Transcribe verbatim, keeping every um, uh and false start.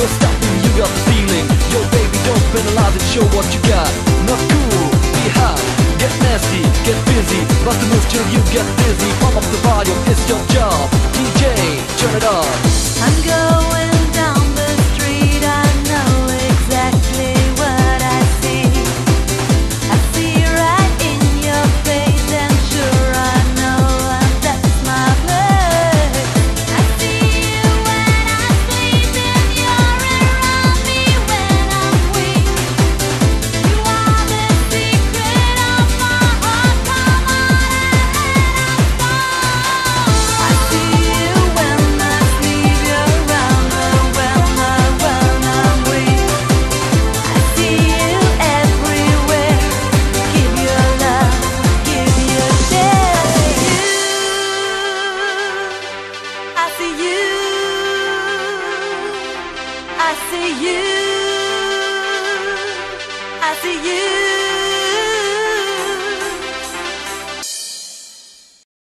No stopping, you got the feeling. Yo baby, don't penalize it, show what you got. Not cool, be hot, get nasty, get busy. Bust the move till you get dizzy. Pump up the volume, it's your job. D J, turn it on. I'm going down the street, I know exactly what I see. I see right in your face, and sure I know that's my place. I see you when I sleep, and you're around me when I'm weak. You are the secret of my heart, come on and let us go. I see you when I sleep, you're around me when I, when I'm weak. I see you everywhere, give your love, give your share. You, I see you, I see you.